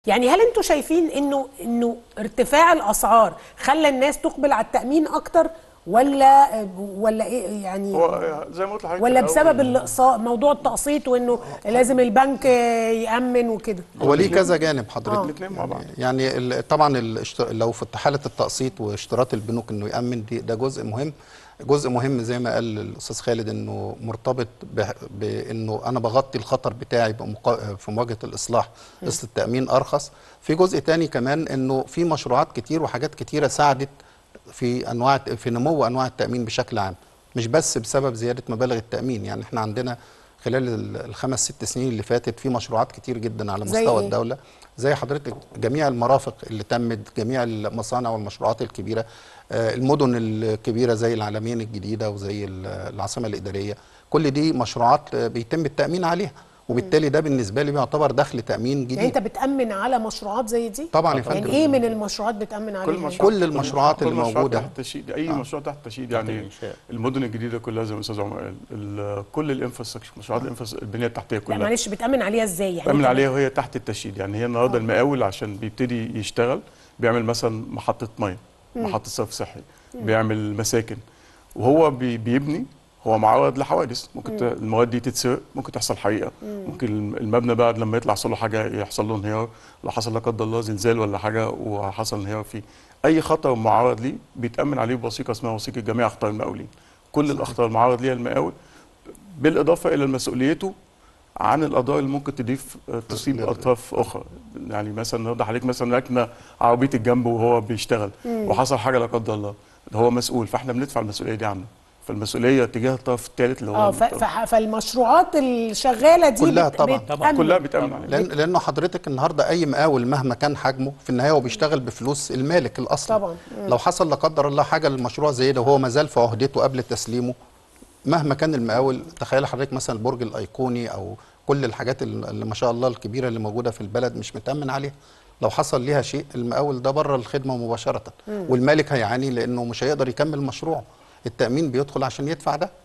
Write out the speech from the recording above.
يعني هل انتوا شايفين انه ارتفاع الاسعار خلى الناس تقبل على التأمين اكتر ولا ايه يعني؟ هو زي ما قلت لحضرتك ولا بسبب الاقساط، موضوع التقسيط وانه لازم البنك يأمن وكده؟ هو ليه كذا جانب حضرتك. الاثنين مع بعض. يعني طبعا لو في حاله التقسيط واشتراط البنوك انه يأمن ده جزء مهم. جزء مهم زي ما قال الاستاذ خالد انه مرتبط بانه انا بغطي الخطر بتاعي في مواجهه الاصلاح. قسط التأمين ارخص. في جزء تاني كمان انه في مشروعات كتير وحاجات كتيره ساعدت في نمو انواع التأمين بشكل عام، مش بس بسبب زياده مبالغ التأمين. يعني احنا عندنا خلال الخمس ست سنين اللي فاتت في مشروعات كتير جدا على مستوى الدولة، زي حضرتك جميع المرافق اللي تمت، جميع المصانع والمشروعات الكبيرة، المدن الكبيرة زي العلمين الجديدة وزي العاصمة الإدارية، كل دي مشروعات بيتم التأمين عليها، وبالتالي ده بالنسبه لي بيعتبر دخل تأمين جديد. يعني انت بتأمن على مشروعات زي دي؟ طبعا يا فندم. يعني ايه من المشروعات بتأمن عليها؟ كل المشروعات اللي موجوده تحت التشييد، اي مشروع تحت التشييد، يعني المدن الجديده كلها زي ما الاستاذ عمر قال، كل الانفراستراكشر، مشروعات البنيه التحتيه كلها. لا معلش، بتأمن عليها ازاي يعني؟ بتأمن عليها وهي تحت التشييد. يعني هي النهارده المقاول عشان بيبتدي يشتغل بيعمل مثلا محطه ميه، محطه صرف صحي، بيعمل مساكن، وهو بيبني، هو معرض لحوادث، ممكن المواد دي تتسرق، ممكن تحصل حريقه، ممكن المبنى بعد لما يطلع يحصل له حاجه، يحصل له انهيار، لو حصل لا قدر الله زلزال ولا حاجه وحصل انهيار فيه، اي خطر معرض ليه بيتامن عليه بوثيقه اسمها وثيقه جميع اخطار المقاولين. كل الاخطار المعرض ليها المقاول، بالاضافه الى مسؤوليته عن الاضرار اللي ممكن تصيب اطراف اخرى. يعني مثلا نوضح عليك، مثلا ركنه عربيه الجنب وهو بيشتغل وحصل حاجه لا قدر الله، ده هو مسؤول، فاحنا بندفع المسؤوليه دي عنه. فالمسؤوليه تجاه الطرف الثالث اللي هو فالمشروعات الشغاله دي كلها طبعا كلها بتأمن عليها، لانه حضرتك النهارده اي مقاول مهما كان حجمه في النهايه هو بيشتغل بفلوس المالك الاصلي طبعا. لو حصل لا قدر الله حاجه للمشروع زي ده وهو ما زال في عهدته قبل تسليمه، مهما كان المقاول، تخيل حضرتك مثلا البرج الايقوني او كل الحاجات اللي ما شاء الله الكبيره اللي موجوده في البلد مش متأمن عليها، لو حصل ليها شيء المقاول ده بره الخدمه مباشره، والمالك هيعاني لانه مش هيقدر يكمل مشروعه. التأمين بيدخل عشان يدفع ده.